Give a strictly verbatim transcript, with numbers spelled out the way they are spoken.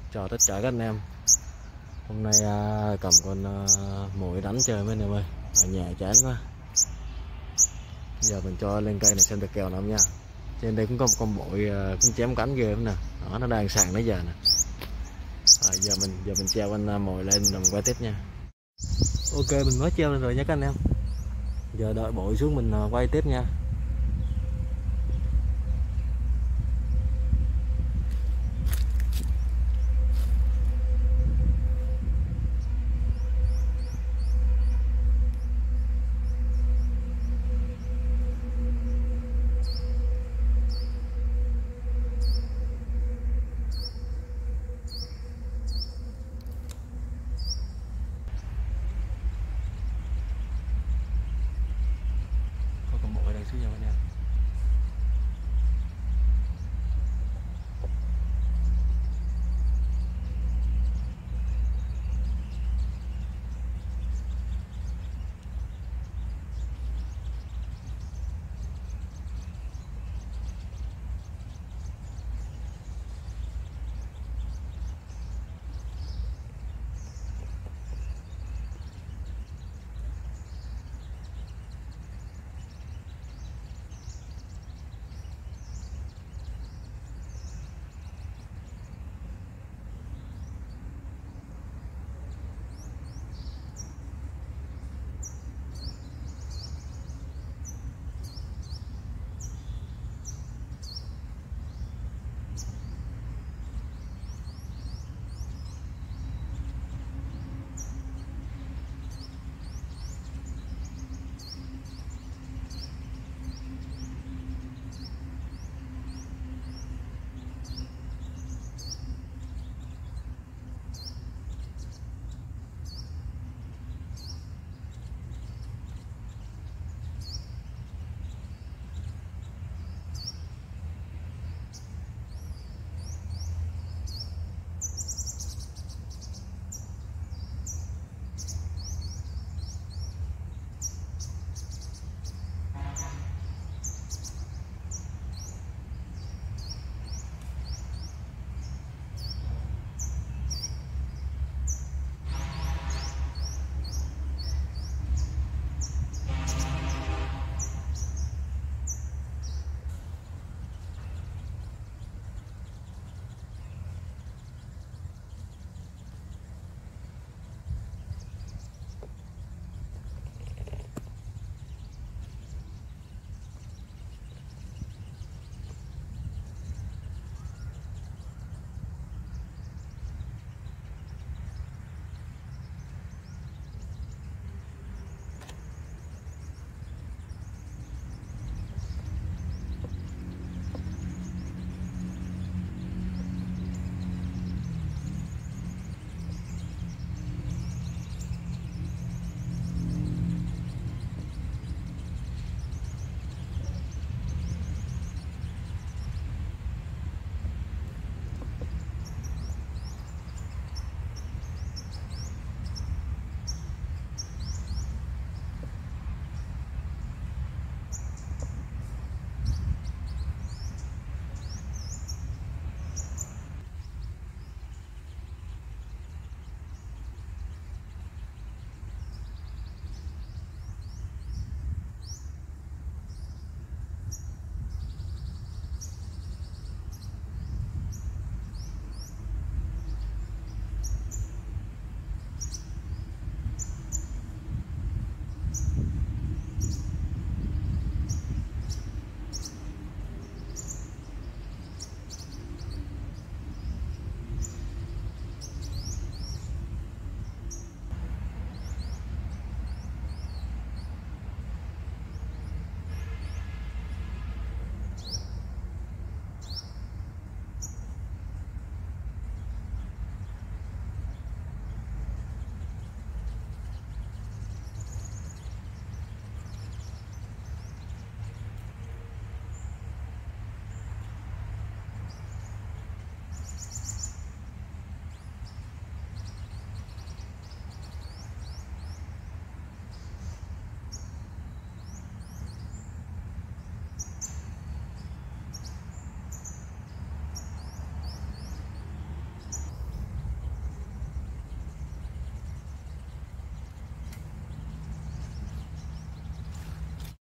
Chào tất cả các anh em. Hôm nay à, cầm con à, muỗi đánh chơi mấy anh em ơi. Ở nhà chán quá. Giờ mình cho lên cây này xem được kèo nào không nha. Trên đây cũng có một con muỗi à, cũng chém cánh ghê lắm nè. Đó, nó đang sàn nãy giờ nè. À, giờ mình giờ mình treo con à, muỗi lên rồi mình quay tiếp nha. Ok, mình mới treo lên rồi nha các anh em. Giờ đợi bội xuống mình à, quay tiếp nha.